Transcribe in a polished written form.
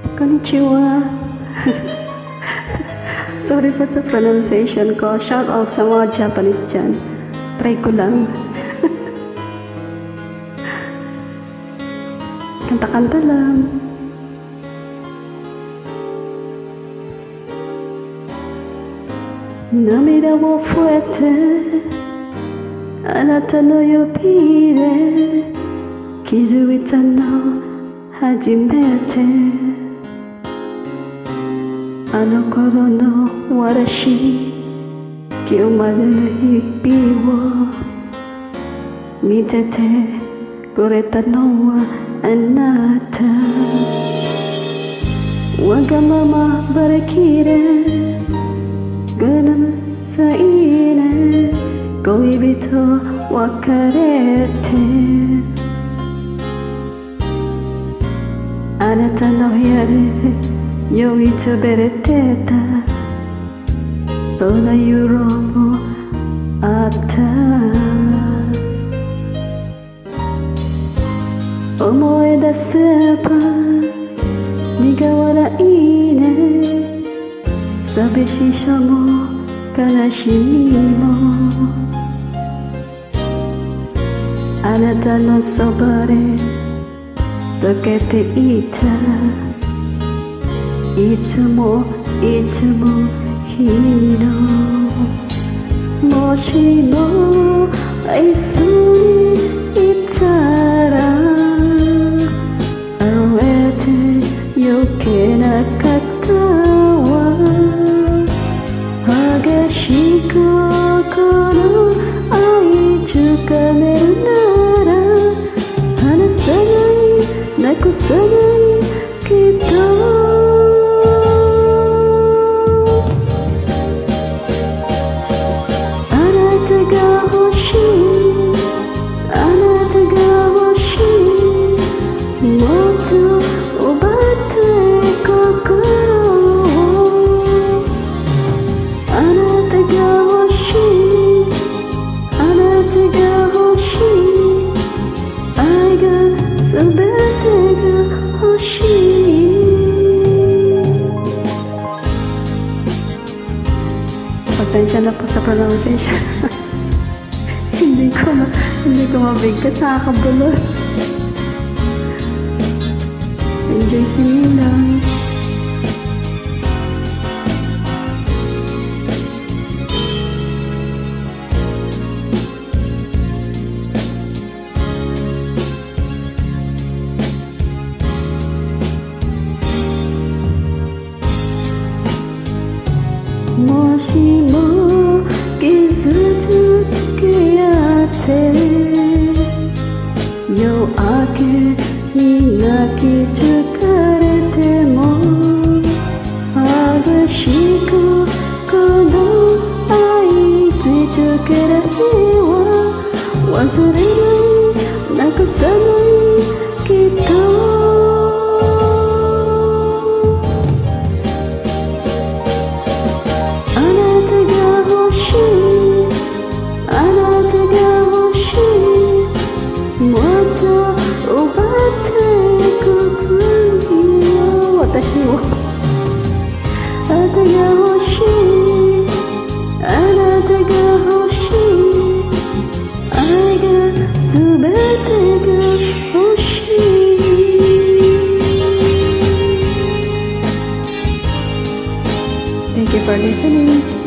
Konnichiwa. Sorry po sa pronunciation ko. Shout out sa mga Japanese dyan. Try ko lang. Kanta-kanta lang. Namida wo fuete, あなたの指で気づいたの初めて。あの頃の私、今日までの日々を見ててくれたのはあなた。わがままばれきれごめんなさいね、恋人別れて。あなたの部屋で酔いつぶれてた、そんな夜もあった。思い出せば苦笑いね、寂しさも悲しみも。あなたのそばで溶けていた、いつもいつも君の。もしも愛想にいたら会えて余計なかったわ。激しくこの愛つかめるなら離さないなくさないきっと。Pasensya na po sa pronunciation. hindi ko mabigkat, nakakabulot. Enjoy singing lang.もしも傷つけ合って夜明けに泣き疲れても、激しくこの愛つ続ける日は忘れないなくさないきっと。あなたが欲しい、あなたが欲しい、愛が全てが欲しい。 Thank you for listening.